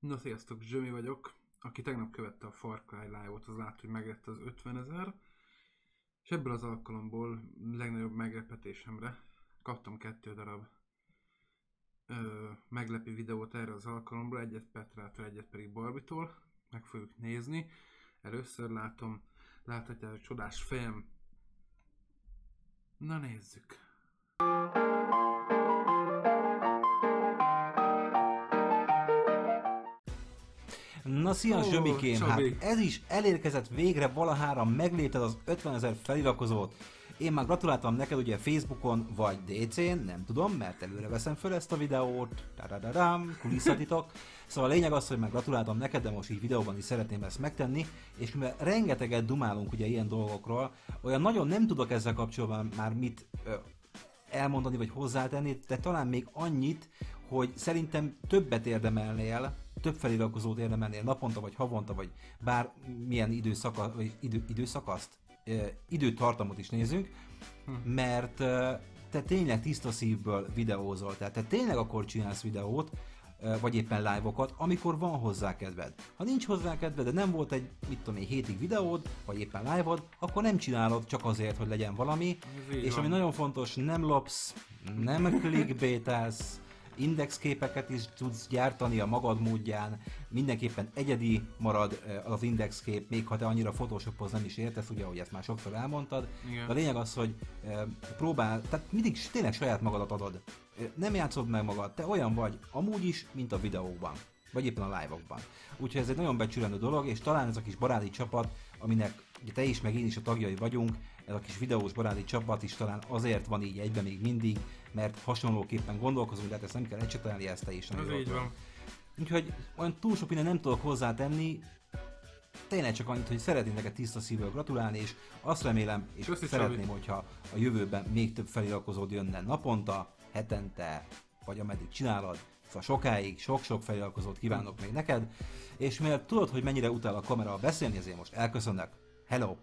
Na sziasztok, Zsömi vagyok. Aki tegnap követte a Far Cry Live-ot, az látta, hogy meglett az 50 000. És ebből az alkalomból legnagyobb meglepetésemre kaptam 2 darab meglepő videót erre az alkalomból, egyet Petrától, egyet pedig Barbitól. Meg fogjuk nézni. Először láthatják a csodás fejem. Na nézzük. Na szia, Zsömikém, hát ez is elérkezett végre, valahára meglépted az 50 000 feliratkozót. Én már gratuláltam neked ugye Facebookon vagy DC-n, nem tudom, mert előre veszem föl ezt a videót, kulisszatitok. Szóval a lényeg az, hogy már gratuláltam neked, de most így videóban is szeretném ezt megtenni, és mivel rengeteget dumálunk ugye ilyen dolgokról, olyan nagyon nem tudok ezzel kapcsolatban már mit elmondani vagy hozzátenni, de talán még annyit, hogy szerintem többet érdemelnél, több feliratkozót érdemelnél naponta, vagy havonta, vagy bármilyen időtartamot is nézünk, mert te tényleg tiszta szívből videózol, tehát te tényleg akkor csinálsz videót, vagy éppen live-okat, amikor van hozzá kedved. Ha nincs hozzá kedved, de nem volt egy, mit tudom én, hétig videód, vagy éppen live-od, akkor nem csinálod csak azért, hogy legyen valami, és ami nagyon fontos, nem lopsz, nem clickbaitelsz, indexképeket is tudsz gyártani a magad módján, mindenképpen egyedi marad az indexkép, még ha te annyira Photoshophoz nem is értesz, ugye, ahogy ezt már sokszor elmondtad. Igen. De a lényeg az, hogy tehát mindig tényleg saját magadat adod. Nem játszod meg magad, te olyan vagy amúgy is, mint a videóban, vagy éppen a live-okban. Úgyhogy ez egy nagyon becsülendő dolog, és talán ez a kis baráti csapat, aminek ugye te is, meg én is a tagjai vagyunk, ez a kis videós baráti csapat is talán azért van így egyben még mindig, mert hasonlóképpen gondolkozunk, de hát ezt nem kell ecsetelni, ezt te is. Ez így van. Úgyhogy olyan túl sok minden nem tudok hozzátenni, tényleg csak annyit, hogy szeretnék neked tiszta szívből gratulálni, és azt remélem, és szeretném, hogyha a jövőben még több feliratkozód jönne naponta, hetente, vagy ameddig csinálod, szóval sokáig, sok-sok feliratkozót kívánok még neked, és mivel tudod, hogy mennyire utál a kamera beszélni, ezért most elköszönnek. Hello!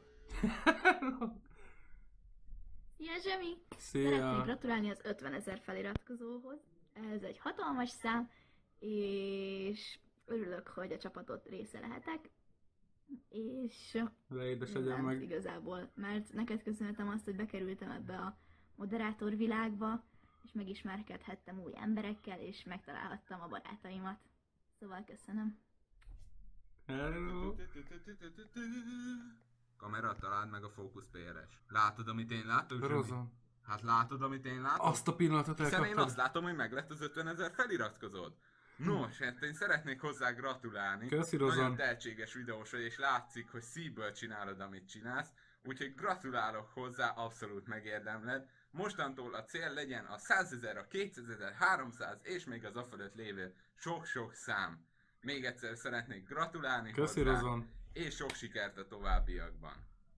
Szia Zsemi! Szia! Szeretnék gratulálni az 50 000 feliratkozóhoz. Ez egy hatalmas szám, és örülök, hogy a csapatot része lehetek. És leédeskedjem meg. Igazából, mert neked köszönhetem azt, hogy bekerültem ebbe a moderátor világba, és megismerkedhettem új emberekkel, és megtalálhattam a barátaimat. Szóval köszönöm. Hello. Kamera, találd meg a Focus PRS. Látod, amit én látok, Rozon. Hát látod, amit én látok? Azt a pillanatot elkaptad. Hiszen én azt látom, hogy meglett az 50 000 feliratkozód. Nos, hát én szeretnék hozzá gratulálni. Köszi, Rozon. Nagyon tehetséges videós vagy, és látszik, hogy szívből csinálod, amit csinálsz. Úgyhogy gratulálok hozzá, abszolút megérdemled. Mostantól a cél legyen a 100 000, a 200 000, 300 és még az afölött lévő sok-sok szám. Még egyszer szeretnék gratulálni Köszi, hozzá, Rozon. és sok sikert a továbbiakban.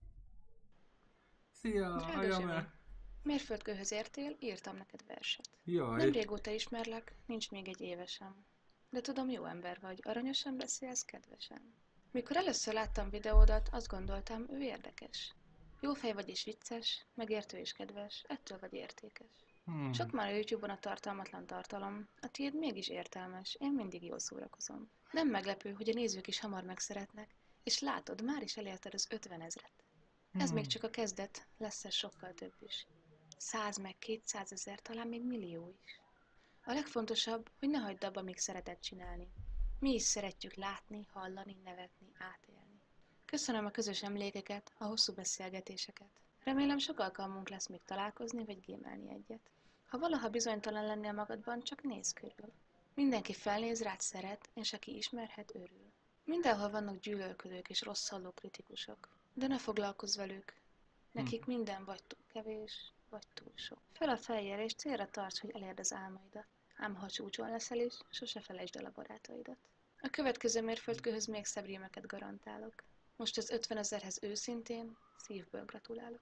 Szia, Zsemi, mérföldkőhöz értél, írtam neked verset. Jaj. Nem régóta ismerlek, nincs még egy éve sem. De tudom, jó ember vagy, aranyosan beszélsz, kedvesen. Mikor először láttam videódat, azt gondoltam, ő érdekes. Jó fej vagy és vicces, megértő és kedves, ettől vagy értékes. Sok már a YouTube-on a tartalmatlan tartalom, a tiéd mégis értelmes, én mindig jól szórakozom. Nem meglepő, hogy a nézők is hamar megszeretnek, és látod, már is elérted az 50 000-et. Ez még csak a kezdet, lesz ez sokkal több is. 100 meg 200 000, talán még millió is. A legfontosabb, hogy ne hagyd abba, még szereted csinálni. Mi is szeretjük látni, hallani, nevetni, átélni. Köszönöm a közös emlékeket, a hosszú beszélgetéseket. Remélem sok alkalmunk lesz még találkozni vagy gémelni egyet. Ha valaha bizonytalan lennél magadban, csak nézz körül. Mindenki felnéz rád, szeret, és aki ismerhet, örül. Mindenhol vannak gyűlölködők és rosszhalló kritikusok, de ne foglalkozz velük. Nekik minden vagy túl kevés, vagy túl sok. Fel a fejjel és célra tarts, hogy elérd az álmaidat. Ám ha csúcson leszel is, sose felejtsd el a barátaidat. A következő mérföldkőhöz még szebb rímeket garantálok. Most az 50 000-hez őszintén, szívből gratulálok.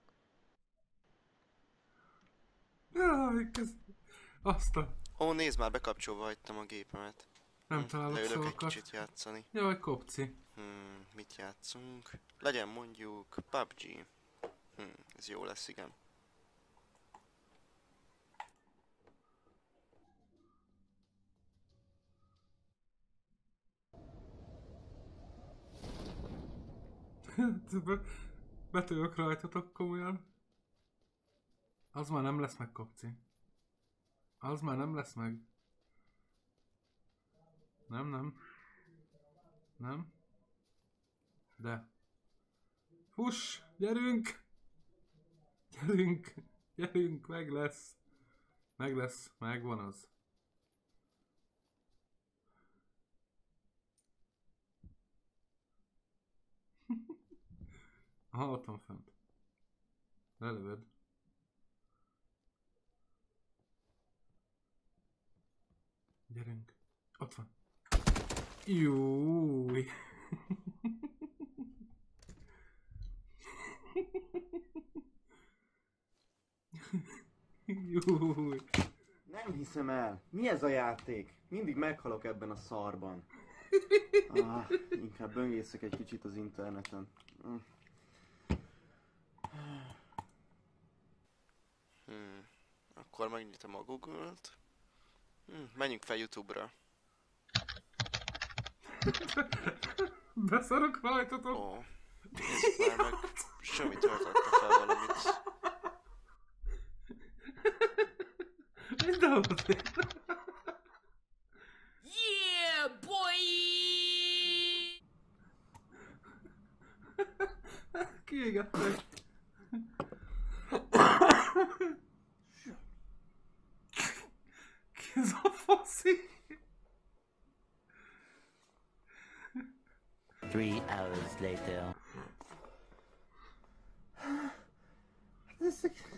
Jaj, azt a... Ó, nézd már, bekapcsolva hagytam a gépemet. Nem találok leülök szavakat. egy kicsit játszani. Jaj, kopci. Mit játszunk? Legyen mondjuk PUBG. Ez jó lesz, igen. Betörök rajtatok komolyan. Az már nem lesz meg, Kopci. Az már nem lesz meg. Nem, nem. Nem. De. Fuss! Gyerünk! Gyerünk! Gyerünk! Meg lesz! Meg lesz! Megvan az. Aha, ott van fent. Lelövöd. Gyerünk. Ott van. Júj. Júj. Nem hiszem el. Mi ez a játék? Mindig meghalok ebben a szarban. Inkább böngészek egy kicsit az interneten. Akkor megnyitom a Google-t. Menjünk fel YouTube-ra. Beszarok rajtatok. Ó, nézzük már meg. Semmi töltötte fel valamit. Mindenhol. Yeah, boy! Kiégettek. Ki ez a faszi? 3 hours later. Ezek...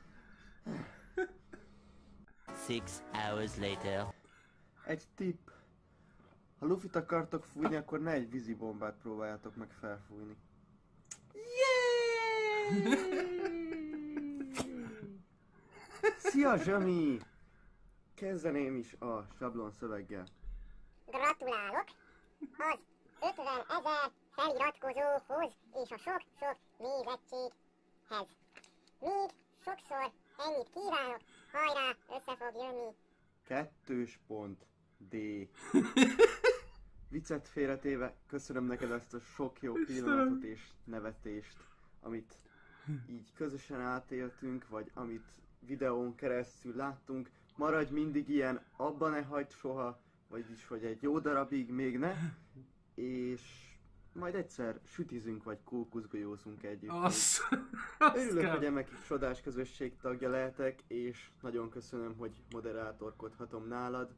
6 hours later. Egy tipp. Ha lufit akartok fújni, akkor ne egy vízibombát próbáljátok meg felfújni. Szia, Zsami! Kezdeném is a sablon szöveggel. Gratulálok az 50 000 feliratkozóhoz és a sok-sok nézettséghez. Még sokszor ennyit kívánok, hajrá, össze fog jönni. 2.D. Viccet félretéve, köszönöm neked ezt a sok jó pillanatot és nevetést, amit így közösen átéltünk, vagy amit videón keresztül láttunk. Maradj mindig ilyen, abba ne hagyd soha, vagyis hogy egy jó darabig még ne, és majd egyszer sütizünk vagy kókuszgolyózunk együtt. Örülök, hogy Emekik csodás közösség tagja lehetek, és nagyon köszönöm, hogy moderátorkodhatom nálad.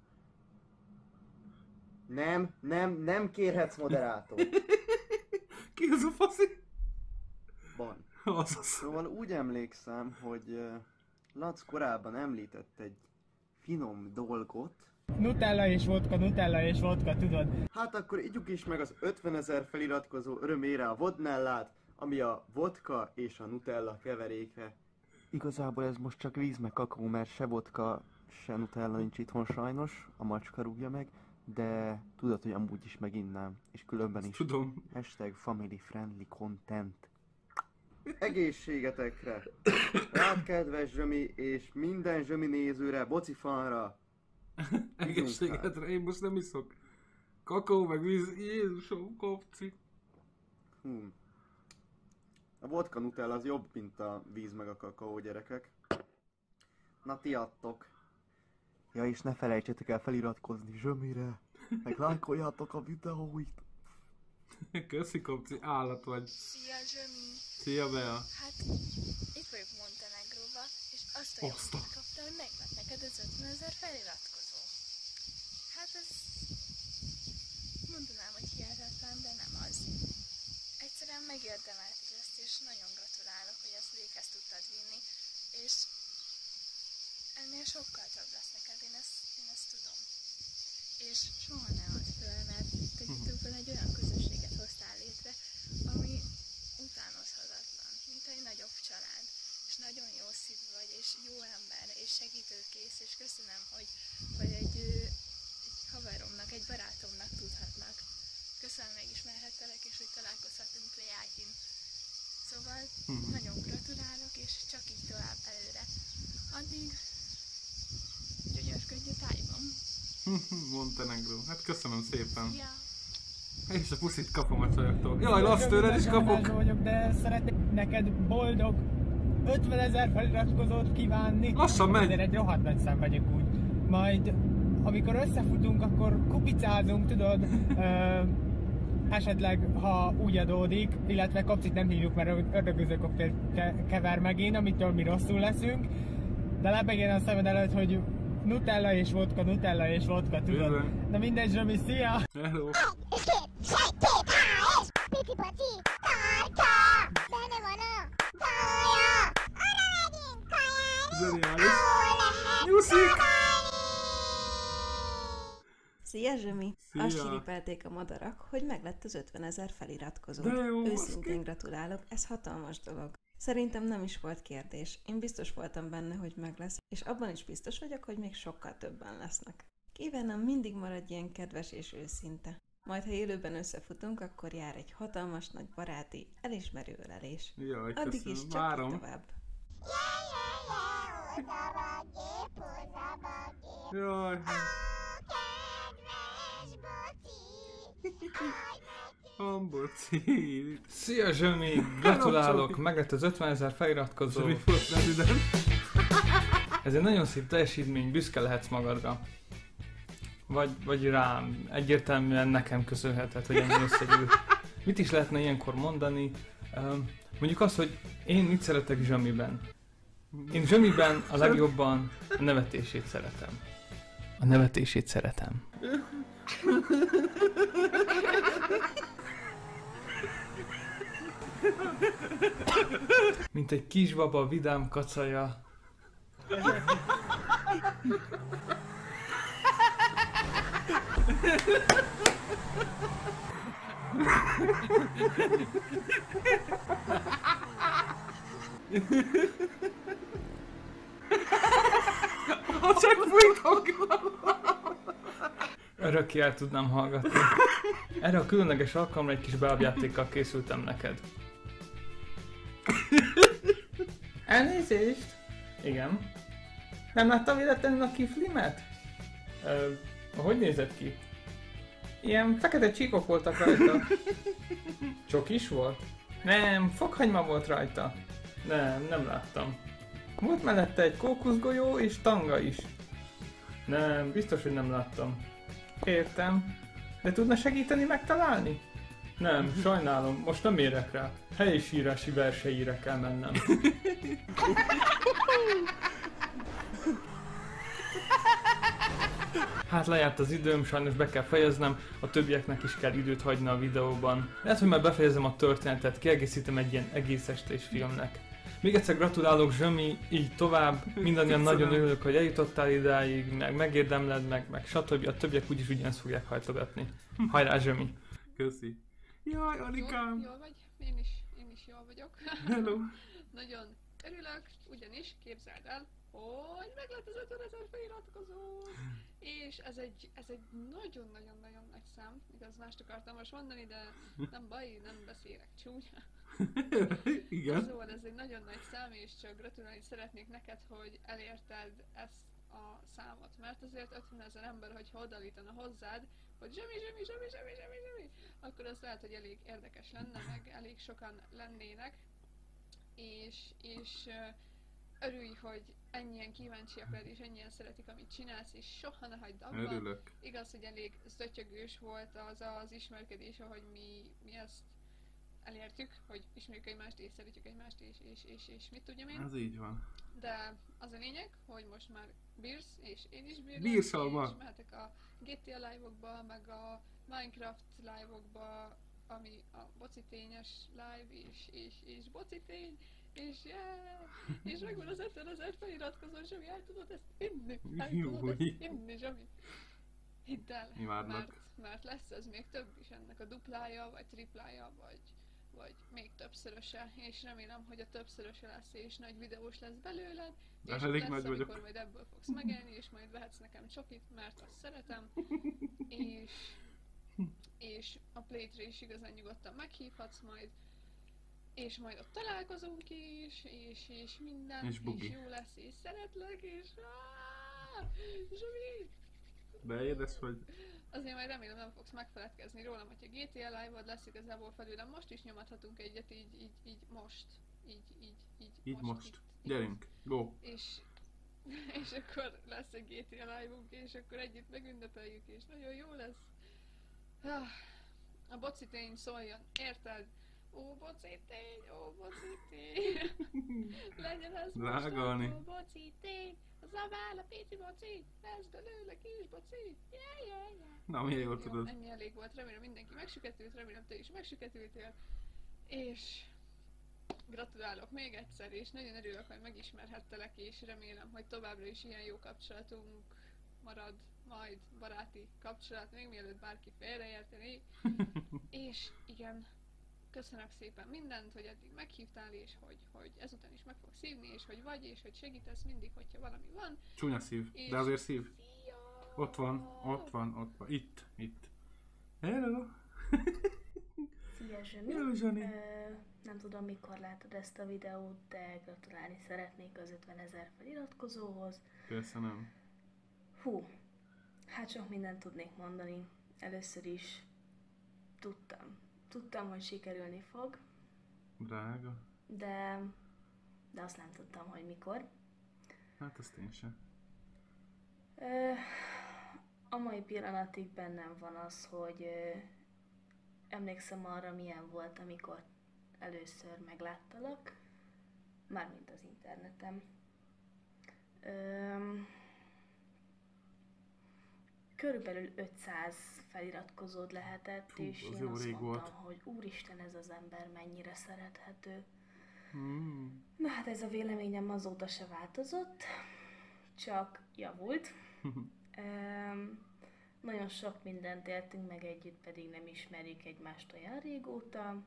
Nem kérhetsz moderátort. Ki az a faszi? Van. Azaz. Szóval úgy emlékszem, hogy Lac korábban említett egy finom dolgot. Nutella és vodka, tudod? Hát akkor igyuk is meg az 50 000 feliratkozó örömére a vodnellát, ami a vodka és a nutella keveréke. Igazából ez most csak víz meg kakaó, mert se vodka, se nutella nincs itthon sajnos, a macska rúgja meg, de tudod, hogy amúgy is meginnám, és különben is. Tudom. #FamilyFriendlyContent. Egészségetekre! Rád kedves Zsömi, és minden Zsömi nézőre, bocifanra! Egészségedre, én most nem iszok. Kakaó meg víz, Jézusom, Kopci. A vodka nutella az jobb, mint a víz meg a kakaó, gyerekek. Na ti adtok. Ja, és ne felejtsetek el feliratkozni Zsömire, meg lájkoljátok a videóit. Köszi, Kopci, állat vagy. Szia, Zsömi! Szia, Bea! Hát, itt vagyok Montenegróba, és azt a jót kaptam, hogy meglett neked az 50 000 feliratkozó. Hát ez... mondanám, hogy hihetetlen, de nem az. Egyszerűen megérdemelted ezt, és nagyon gratulálok, hogy ezt véghez tudtad vinni, és ennél sokkal több lesz neked, én ezt tudom. És soha ne add föl, mert te YouTube-on egy olyan közösséget hoztál létre, ami utánozhatatlan, mint egy nagyobb család. És nagyon jó szívű vagy, és jó ember, és segítőkész, és köszönöm, hogy egy haveromnak, egy barátomnak tudhatnak. Köszönöm, megismerhettelek, és hogy találkozhatunk Lejákin. Szóval nagyon gratulálok, és csak így tovább előre. Addig gyönyörködj a tájban. Montenegro. Hát köszönöm szépen. Ja. És a puszit kapom a csajoktól. Jaj, Lasz, tőled is kapok! Vagyok, de szeretnék neked boldog 50 000 feliratkozót kívánni. Lassan megy! Ezért egy rohadt nagy szám vagyok úgy. Majd, amikor összefutunk, akkor kupicázunk, tudod? Esetleg, ha úgy adódik, illetve Kapcit nem hívjuk, mert ördögöző koktél kever megint, amitől mi rosszul leszünk. De lebegjen a szemed előtt, hogy Nutella és vodka, tudod? Na mindegy, Zsomi, szia! Hello! Pici bocsi, tarka! Benne van a kaja! Arra megyünk kajáni! Zseniális! Ahol Nyuszik! Szia Zsömi! Szia. Azt siripelték a madarak, hogy meglett az 50 000 feliratkozó. De jó, Őszintén gratulálok, ez hatalmas dolog. Szerintem nem is volt kérdés. Én biztos voltam benne, hogy meg lesz, és abban is biztos vagyok, hogy még sokkal többen lesznek. Kívánom, mindig maradj ilyen kedves és őszinte. Majd, ha élőben összefutunk, akkor jár egy hatalmas, nagy baráti, elismerő ölelés. Jaj, addig köszönöm. is csak Várom. tovább. Jaj. Hamboci. Szia Zsömi! Gratulálok! Meglett az 50 000 feliratkozó. Zsömi volt prezident. Ez egy nagyon szép teljesítmény, büszke lehetsz magadra. Vagy rám. Egyértelműen nekem köszönheted, hogy ennyi összegyűlt. Mit is lehetne ilyenkor mondani? Mondjuk azt, hogy én mit szeretek Zsömiben. Én Zsömiben a legjobban a nevetését szeretem. A nevetését szeretem. Mint egy kisbaba vidám kacaja. Csak fújtok! Örökké el tudnám hallgatni. Erre a különleges alkalomra egy kis bábjátékkal készültem neked. Elnézést! Igen. Nem láttam véletlenül a kiflimet? Hogy nézett ki? Ilyen fekete csíkok voltak rajta. Csokis volt? Nem, fokhagyma volt rajta. Nem láttam. Volt mellette egy kókuszgolyó és tanga is. Nem, biztos, hogy nem láttam. Értem. De tudna segíteni megtalálni? Nem, sajnálom, most nem érek rá. Helyisírási versenyre kell mennem. Hát lejárt az időm, sajnos be kell fejeznem, a többieknek is kell időt hagyni a videóban. Lehet, hogy már befejezem a történetet, kiegészítem egy ilyen egész estés filmnek. Még egyszer gratulálok Zsömi, így tovább, mindannyian nagyon örülök, hogy eljutottál idáig, meg megérdemled, meg stb. A többiek úgyis ugyanezt fogják hajtogatni. Hajrá Zsömi! Köszi! Jaj, Anikám! Jól vagy? Én is jól vagyok. Hello! Nagyon örülök, ugyanis képzeld el, hogy meglett az 50 000 feliratkozó. És ez egy nagyon-nagyon-nagyon nagy szám. Igaz, mást akartam most mondani, de nem baj, nem beszélek csúnya. Igen. Szóval ez egy nagyon nagy szám, és csak gratulálni szeretnék neked, hogy elérted ezt a számot. Mert azért 50 000 ember, hogyha odaállítana hozzád, hogy zsemi, akkor az lehet, hogy elég érdekes lenne, meg elég sokan lennének. És örülj, hogy ennyien kíváncsiak rád, és ennyien szeretik, amit csinálsz, és soha ne hagyd abba. Örülök. Igaz, hogy elég zötyögős volt az ismerkedés, ahogy mi ezt elértük, hogy ismerjük egymást, és szeretjük egymást, és mit tudjam én. Ez így van. De az a lényeg, hogy most már bírsz, és én is bírlak, Bírszalma. és mehetek a GTA live-okba, meg a Minecraft live-okba, ami a bocitényes live, és bocitény, és és megvan az 50 000 feliratkozó, Zsami, el tudod ezt hinni? El tudod ezt hinni, Zsami? Hidd el, mert lesz ez még több is, ennek a duplája, vagy triplája, vagy még többszöröse, és remélem, hogy a többszöröse lesz, és nagy videós lesz belőled, és elég lesz, nagy amikor vagyok. majd ebből fogsz megélni, és majd vehetsz nekem csokit, mert azt szeretem, és a Play-tre is igazán nyugodtan meghívhatsz majd, és majd ott találkozunk is, és minden, és jó lesz, és szeretlek, és Zsami! Beérdesz, hogy... azért majd remélem nem fogsz megfeledkezni rólam, hogyha GTA Live-od lesz igazából felülem. Most is nyomadhatunk egyet így most. Így most. Gyerünk, go! És akkor lesz egy GTA Live-unk, és akkor együtt megünnepeljük, és nagyon jó lesz. A bocitény szóljon, érted? Ó, bocitény, ó, bocitény. Legyen ez mostantól bocitény. Zabál a pici boci, lesz belőle kis boci. Yeah. Na, milyen jól tudod. Ennyi elég volt, remélem mindenki megsüketült, remélem te is megsüketültél. És gratulálok még egyszer, és nagyon örülök, hogy megismerhettelek, és remélem, hogy továbbra is ilyen jó kapcsolatunk marad, majd baráti kapcsolat, még mielőtt bárki félreérteni. És igen, köszönök szépen mindent, hogy eddig meghívtál, és hogy ezután is meg fogsz hívni, és hogy vagy, és hogy segítesz mindig, hogyha valami van. Csúnya szív, és... de azért szív. Ott van. Itt. Hello! Szia Zsani! Hello, Zsani! Nem tudom, mikor látod ezt a videót, de gratulálni szeretnék az 50 000 feliratkozóhoz. Köszönöm. Hú, hát sok mindent tudnék mondani. Először is tudtam, hogy sikerülni fog. Drága. De azt nem tudtam, hogy mikor. Hát azt én sem. A mai pillanatig bennem van az, hogy emlékszem arra, milyen volt, amikor először megláttalak, mármint az interneten. Körülbelül 500 feliratkozód lehetett, és én azt mondtam, hogy úristen, ez az ember mennyire szerethető. Na hát ez a véleményem azóta se változott, csak javult. Nagyon sok mindent éltünk meg együtt, pedig nem ismerjük egymást olyan régóta.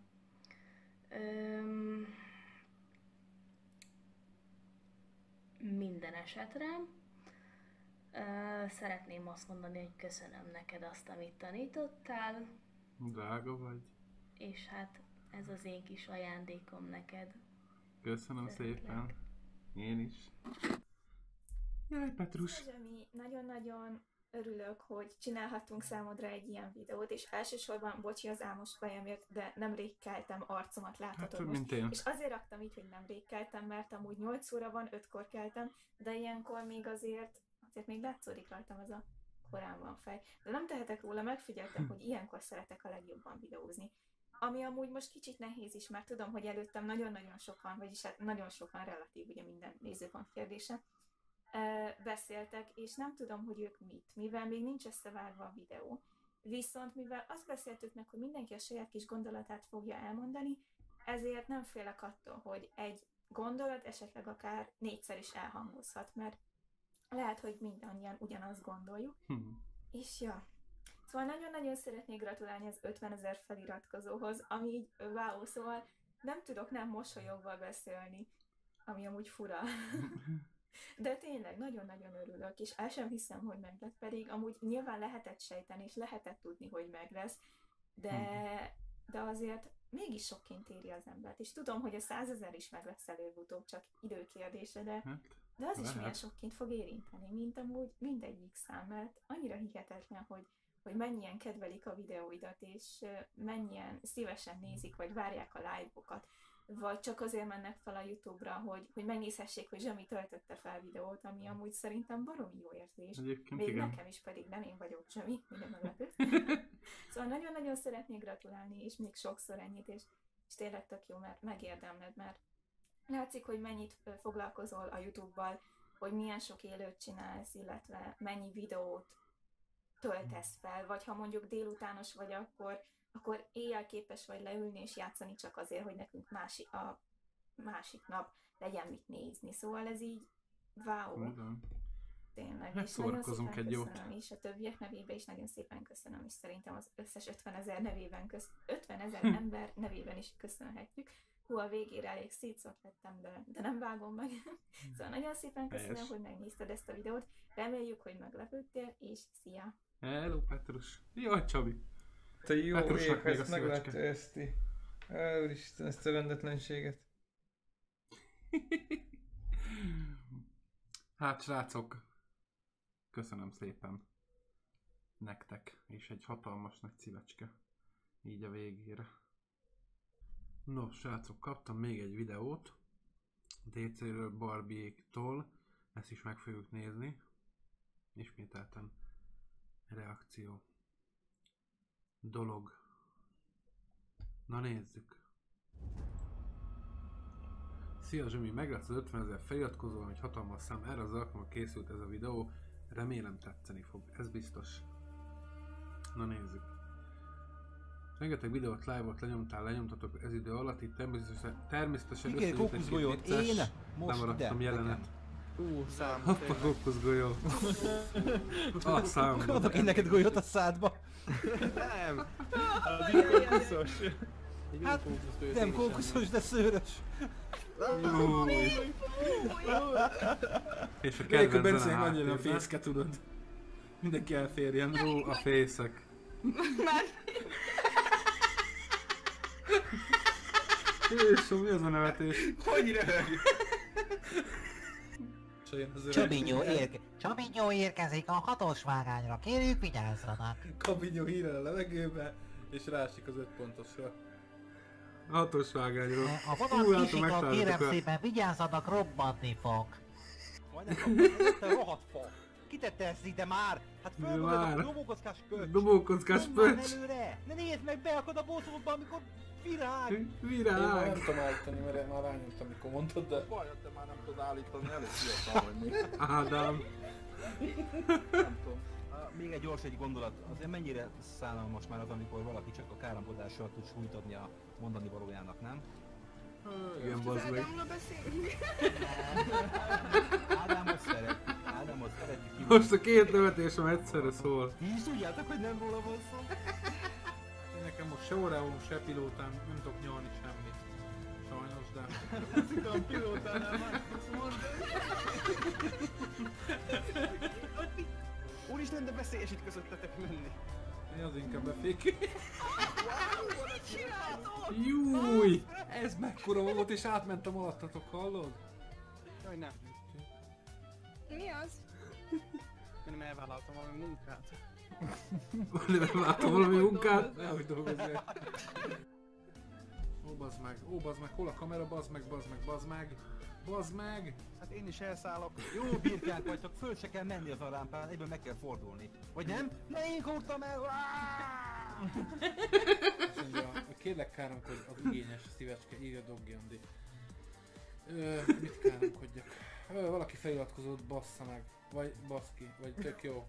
Minden esetre szeretném azt mondani, hogy köszönöm neked azt, amit tanítottál. Drága vagy. És hát ez az én kis ajándékom neked. Köszönöm szépen. Én is. Jaj, Petrus! Zsemi, nagyon-nagyon örülök, hogy csinálhattunk számodra egy ilyen videót, és elsősorban bocsi az álmos fejemért, de nemrég keltem, arcomat láthatod hát, most. Mint én. És azért raktam így, hogy nemrég keltem, mert amúgy 8 óra van, 5-kor keltem, de ilyenkor még azért még látszódik rajtam ez a korán van fej. De nem tehetek róla, megfigyeltem, hogy ilyenkor szeretek a legjobban videózni. Ami amúgy most kicsit nehéz is, mert tudom, hogy előttem nagyon-nagyon sokan, vagyis hát nagyon sokan relatív, ugye minden nézőpont kérdése, beszéltek, és nem tudom, hogy ők mit, mivel még nincs összevágva a videó. Viszont mivel azt beszéltük meg, hogy mindenki a saját kis gondolatát fogja elmondani, ezért nem félek attól, hogy egy gondolat esetleg akár 4-szer is elhangozhat, mert lehet, hogy mindannyian ugyanazt gondoljuk. És ja, szóval nagyon-nagyon szeretnék gratulálni az 50 000 feliratkozóhoz, ami így wow, szóval nem tudok nem mosolyogva beszélni, ami amúgy fura. De tényleg nagyon-nagyon örülök, és el sem hiszem, hogy meg lett, pedig amúgy nyilván lehetett sejteni, és lehetett tudni, hogy meg lesz, de azért mégis sokként éri az embert, és tudom, hogy a 100 000 is meg lesz előbb-utóbb, csak időkérdése, de az is milyen sokként fog érinteni, mint amúgy mindegyik szám, mert annyira hihetetlen, hogy mennyien kedvelik a videóidat, és mennyien szívesen nézik, vagy várják a live-okat, vagy csak azért mennek fel a YouTube-ra, hogy megnézhessék, hogy Zsami töltötte fel videót, ami amúgy szerintem baromi jó érzés. Egyébként még igen. Nekem is, pedig nem én vagyok Zsami, minden meglepő. Szóval nagyon-nagyon szeretnék gratulálni, és még sokszor ennyit, és tényleg tök jó, mert megérdemled, mert látszik, hogy mennyit foglalkozol a YouTube-val, hogy milyen sok élőt csinálsz, illetve mennyi videót töltesz fel, vagy ha mondjuk délutános vagy, akkor éjjel képes vagy leülni és játszani csak azért, hogy nekünk a másik nap legyen mit nézni. Szóval ez így wow. Tényleg. Hát és nagyon szépen egy jót. köszönöm, és a többiek nevében is nagyon szépen köszönöm, és szerintem az összes 50 000 nevében 50 000 ember nevében is köszönhetjük. Hú, a végére elég szétszórt lettem, de nem vágom meg. Szóval nagyon szépen köszönöm, hogy megnézted ezt a videót. Reméljük, hogy meglepődtél, és szia! Hello, Petrus! Jaj, Csabi! Te jó Petrusnak ég, ezt meg lehet eszti. Úristen, ezt a rendetlenséget. Hát, srácok, köszönöm szépen. nektek, és egy hatalmas nagy szívecske. Így a végére. No, srácok, kaptam még egy videót. DC-ről, Barbie-tól. Ezt is meg fogjuk nézni. Ismételten reakció. Dolog. Na nézzük. Szia Zsumi, meglátsz az 50 000 feliratkozó, egy hatalmas szám, erre az alkalommal készült ez a videó. Remélem tetszeni fog, ez biztos. Na nézzük. Rengeteg videót, live-ot lenyomtatok ez idő alatt, itt természetesen összegyűjt egy vicces, lemaradtam jelenet. Hoppa, kókuszgolyó. A számba. Adok én neked golyót a szádba. Nem. Az így kókuszos. Hát nem kókuszos, de szőrös. És a kedvenc kedvenc zene annyira a fészke, tudod. Mindenki elférjen. A fészek. Jézusom, mi az a nevetés? Hogy röhög? Csabinyó érkezik a hatos vágányra, kérjük vigyázzanak! Kabinyó híre a levegőbe, és rásik az 5 pontosra. A hatos vágányról. A vonat kisikol, kérem szépen vigyázzanak, robbanni fog! Majdnem kaptam, te rohadt fa! Kitette ezt ide már? Hát felmondod a dobókockás pöcs! Dobókockás pöcs! Ne nézd meg, beakad a boszódba, amikor virág! Virág! Én már nem tudom állítani, mert már rányomtam, amikor mondtad, de... Baj, te már nem tudod állítani, elég fiatal vagy még. Ádám! Nem tudom. Még egy gyors gondolat, azért mennyire szánalmas már az, amikor valaki csak a káromkodással tud súlyt adni a mondani valójának, nem? Igen, bazd meg. Ádámot szeretjük. Most a két nevetésem egyszerre szól. És tudjátok, hogy nem róla van szó? Nekem most se óráom, se pilótám, nem tudok nyalni semmit. Sajnos, de... Azt hittem, pilótánál már Úristen, de veszélyes itt közöttetek menni. Én az inkább befék. Júj! Ez mekkora volt és átmentem alattatok, hallod? Jaj, ne. Mi az? Én elvállaltam valami munkát. Elvállaltam valami munkát? Nehogy dolgozzél. Ó, bazd meg, hol a kamera, bazd meg. Bazd meg! Hát én is elszállok. Jó birkák vagytok, föl se kell menni az a rámpán, egyből meg kell fordulni. Vagy nem? Ne én kórtam el! Azt mondja, kérlek káromkodj, az igényes szívecske, írja Doggy Andi. Mit káromkodjak? Valaki feliratkozott, bassza meg. Vagy baszki, vagy tök jó.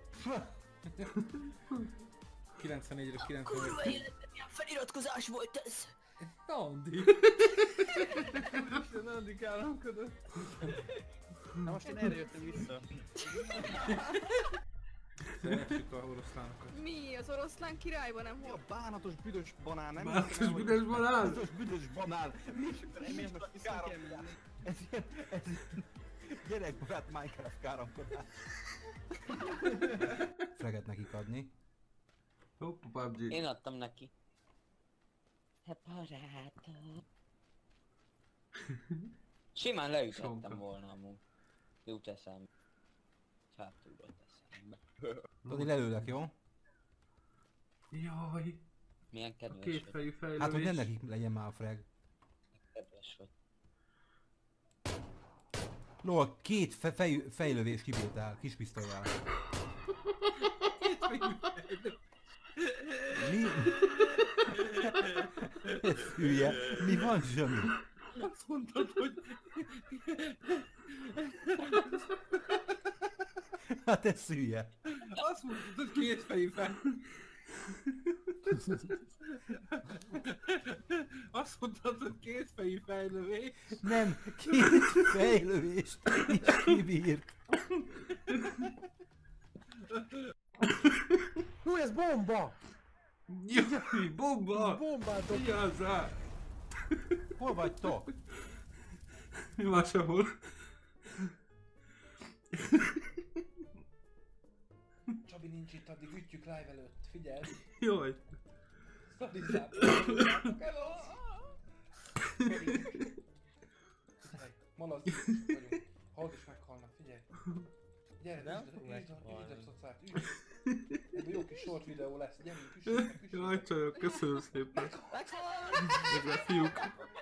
94-re 95. Kurva életben milyen feliratkozás volt ez? Andi! Isten, Andi káromkodott. Na most én erre jöttem vissza. Szeretjük a oroszlánokat. Mi? Az oroszlán királyban nem hol? A bánatos büdös banán, nem? Bánatos büdös banán? Bánatos büdös banán! Miért most káromkodás? Ez ilyen gyerekbarát Minecraft káromkodás. Freget nekik adni. Hoppa, PUBG. Én adtam neki. Hát barátom. Simán leütettem volna amúgy. Jut eszembe. Hátulról eszembe. Toni, lelőlek, jó? Jaj. Milyen kedves a kétfejű fejlődés. Hát, hogy nem nekik legyen már a frag. Kedves vagy. Lol, két fejlövés kibírtál, kis pisztolyjal. Mi? Ez hülye. Mi van, Zsami? Azt mondtad, hogy... Hát ez hülye. Azt mondtad, hogy kétfejű fel. Azt mondtad, hogy kétfejű fejlövés. Nem, két fejlövés is kibírt. Hú, ez bomba! Jaj, bomba! Bombát dobj! Vigyázzál! Hol vagytok? Máshol. Csabi nincs itt, addig ütjük live előtt, figyelj! Jaj! Szadizzátok! Malac vagyunk, hallgass meghalnak, figyelj! Gyere, üsd a szocát, üsd! Ebből jó kis short videó lesz, gyerünk, üssétek. Jaj, csajok, köszönöm szépen. Ezzel fiúk.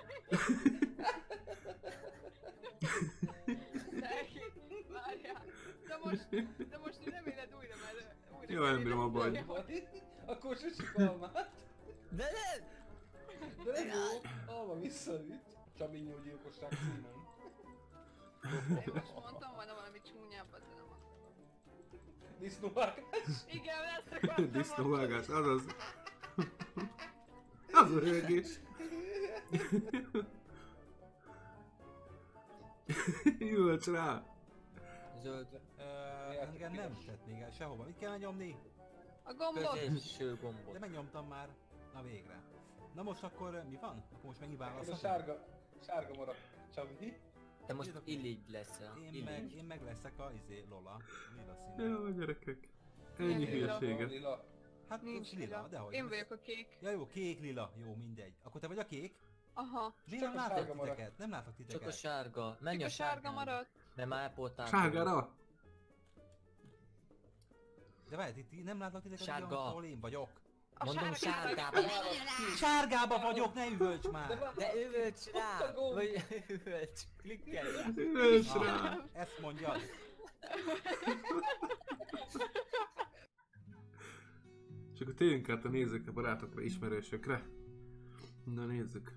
Várjál. De most nem éled újra, mert újra... Jó, nem bírom abba, hogy... Akkor susik almát. De nem jó. Alma visszavitt. Csabinyó gyilkosság címen. Én most mondtam volna valami csúnyábbat, de nem akartam. Disznóvágás? Igen, ezt akartam. Disznóvágás, azaz. Az a rögés. Üvölts rá! Zöld. Engem nem tett még el sehova. Mit kell nyomni? A gombot! Középső gombot. De megnyomtam már. Na végre. Na most akkor mi van? Akkor most megint válaszolok? Sárga maradt, Csabi. Te most illig leszel. Én meg leszek a Lola. Lila színű. Jó, gyerekek. Ennyi hülyeséget. Hát nincs lila, dehogy. Én vagyok a kék. Ja jó, kék, lila. Jó, mindegy. Akkor te vagy a kék? Aha. Lila, nem látlak titeket. Nem látlak titeket. Csak a sárga. Menj a sárga maradt. Mert már elpoltál. Sárgára? De várj, itt nem látlak titeket, Sárga. ahol én vagyok. Mondom sárgába. Sárgába vagyok, ne üvölts már! De üvölts rá! Vagy üvölts, klikkelj! Üvölts rá! Ezt mondjad! És akkor térjünk át a nézőkre, barátokra, ismerősökre. Na nézzük.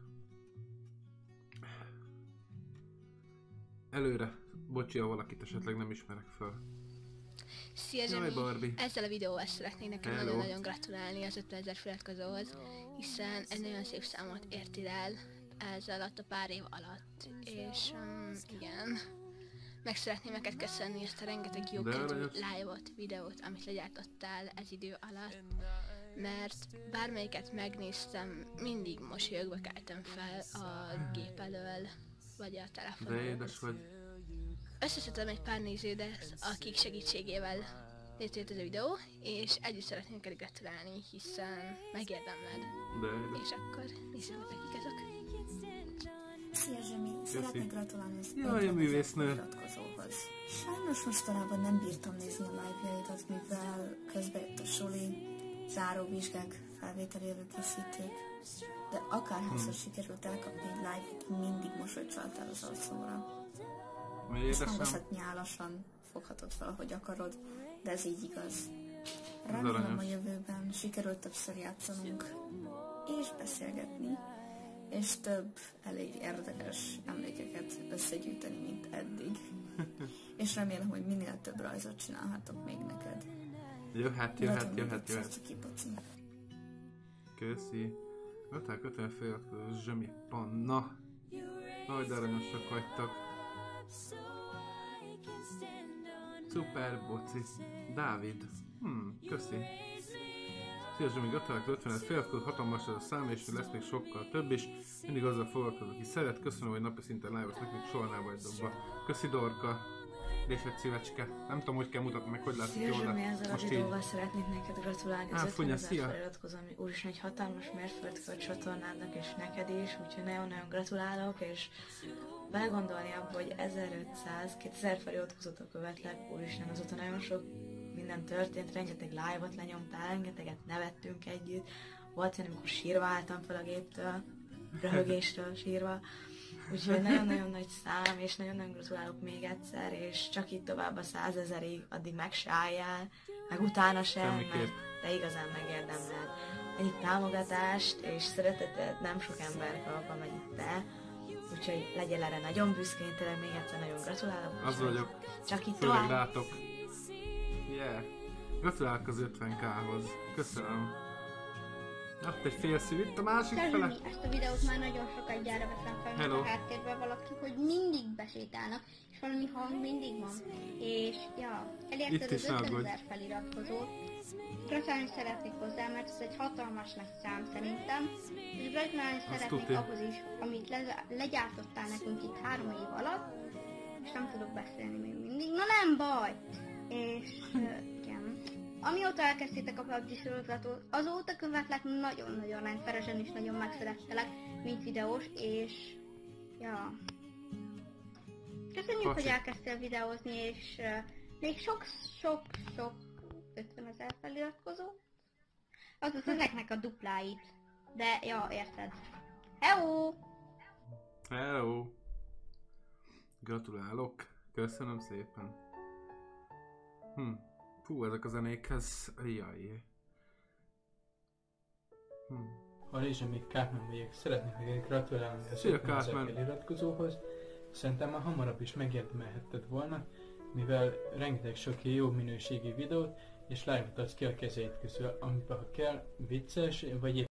Előre, bocsi, ha valakit esetleg nem ismerek fel. Szia Jaj, Zsemi! Barbie. Ezzel a videóval szeretnék neked Hello. nagyon-nagyon gratulálni az 50 000 feliratkozóhoz, hiszen egy nagyon szép számot értél el ez alatt a pár év alatt, és igen, meg szeretném neked köszönni ezt a rengeteg jó kedvű live-ot, videót, amit legyártottál ez idő alatt, mert bármelyiket megnéztem, mindig mosolyogva keltem fel a gép elől, vagy a telefonon. De édes vagy. Összeszedtem egy pár néződet, akik segítségével létrejött ez a videó, és együtt szeretnék neked gratulálni, hiszen megérdemled. De és akkor nézzük meg, kik azok. Szia Zsemi, szeretnék gratulálni az Jaj, a művésznő. feliratkozóhoz. Sajnos mostanában nem bírtam nézni a live-jaidat, mivel közben jött a suli, záróvizsgák felvételével készíték, de akárhányszor sikerült elkapni egy live-et, mindig mosolyt csaltál az arcomra. És hangozhat nyálasan, foghatod fel, ahogy akarod, de ez így igaz. Remélem a jövőben sikerült többször játszanunk, és beszélgetni, és több elég érdekes emlékeket összegyűjteni, mint eddig. És remélem, hogy minél több rajzot csinálhatok még neked. Jöhet. Köszi. Gatál kötően feliratkozó Zsemi Panna. Nagy de aranyosak vagytok. Szuper, boci. Dávid. Köszi. Szia Zsemi, gratulálok az 50-et, feliratkozó, hatalmas ez a szám, és lesz még sokkal több is. Mindig azzal foglalkozok, aki szeret. Köszönöm, hogy napi szinten live-osz nekünk, soha nem vagy dobva. Köszi Dorka. És egy szívecske. Nem tudom, hogy kell mutatni meg, hogy látszik jól, de ezzel a videóval szeretnék neked gratulálni az 50 000 feliratkozó, ami úristen egy hatalmas mérföldkő a csatornádnak és neked is, úgyhogy nagyon-nagyon gratulálok, és belegondolni abba, hogy 1500-2000 feliratkozótól követlek, úristen, azóta nagyon sok minden történt, rengeteg live-ot lenyomtál, rengeteget nevettünk együtt, volt olyan, amikor sírva álltam fel a géptől, röhögéstől sírva, úgyhogy nagyon-nagyon nagy szám, és nagyon-nagyon gratulálok még egyszer, és csak így tovább a 100 000-ig, addig meg se álljál, meg utána sem, mert te igazán megérdemled. Ennyi támogatást és szeretetet nem sok ember kap, amennyit te, úgyhogy legyél erre nagyon büszkén, tényleg még egyszer nagyon gratulálok. Az vagyok. Csak így főleg tovább. rátok. Yeah. Gratulálok az 50k-hoz. Köszönöm. Ott egy fél szív, itt a másik fele. Zsemi, ezt a videót már nagyon sokat veszem fel, mert a háttérben valaki, hogy mindig besétálnak, és valami hang mindig van. És ja, elérted az 50 000 feliratkozót. Gratulálni szeretnék hozzá, mert ez egy hatalmas nagy szám szerintem. És gratulálni szeretnék ahhoz is, amit legyártottál nekünk itt 3 év alatt. És nem tudok beszélni még mindig. Na nem baj! És igen. Amióta elkezdtétek a PUBG sorozatot, azóta követlek nagyon-nagyon rendszeresen és nagyon megszerettelek, mint videós, és ja. Köszönjük, hogy elkezdtél videózni, és még sok 50 000 feliratkozó. Azaz ezeknek a dupláit. De, ja, érted. Hello! Hello! Gratulálok! Köszönöm szépen. Fú, ezek a zenékhez... Jaj. Ha én még Cartman vagyok, szeretnék neked gratulálni az 50 000 feliratkozóhoz. Szerintem már hamarabb is megérdemelhetted volna, mivel rengeteg sok jó minőségi videót és live-ot adsz ki a kezeid közül, amiben ha kell, vicces, vagy épp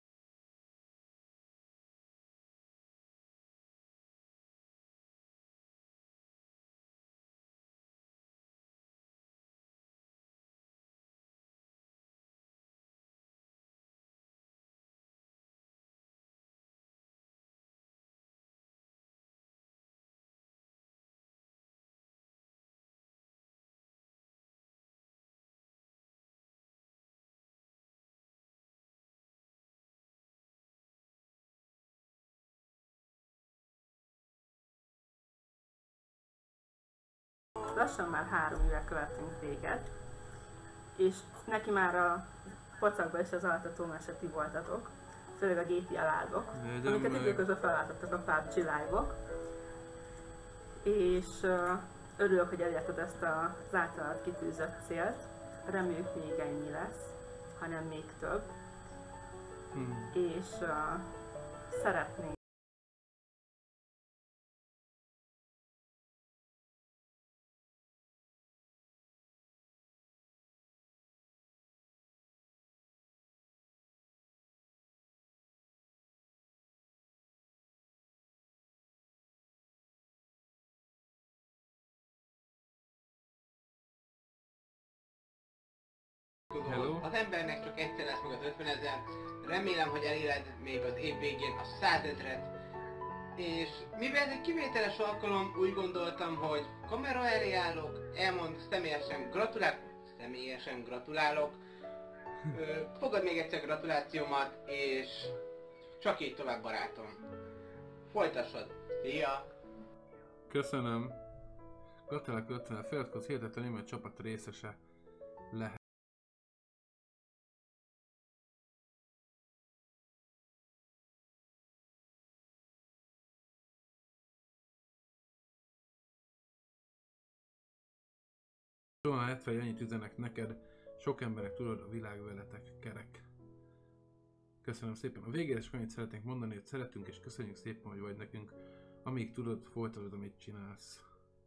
Lassan már 3 éve követünk téged, és neki már a pocakban és az altatómese ti voltatok, főleg a GTA live-ok, amiket időközben felálltottak a PUBG live-ok, és örülök, hogy elérted ezt az általad kitűzött célt, reméljük még ennyi lesz, hanem még több, és szeretnék Az embernek csak egyszer lesz meg az 50 000, remélem, hogy eléred még az év végén a 100 000-et. És mivel ez egy kivételes alkalom, úgy gondoltam, hogy kamera elé állok, személyesen gratulálok. Fogad még egyszer gratulációmat, és csak így tovább, barátom. Folytassad. Szia! Köszönöm. Gratulálok, feliratkozz, hihetetlen német csapat részese lehet. Soha 70 annyit üzenek neked, sok emberek tudod, a világ veletek kerek. Köszönöm szépen. A végére is annyit szeretnénk mondani, hogy szeretünk és köszönjük szépen, hogy vagy nekünk. Amíg tudod, folytatod, amit csinálsz.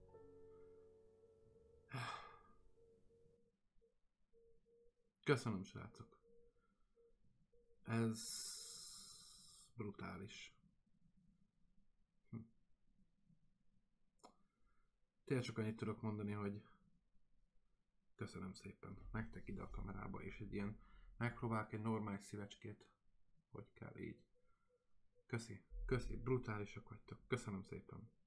Köszönöm, srácok. Ez brutális. Tényleg csak annyit tudok mondani, hogy köszönöm szépen nektek ide a kamerába, és egy ilyen megpróbálok egy normális szívecskét, hogy kell így. Köszi, brutálisak vagytok, köszönöm szépen.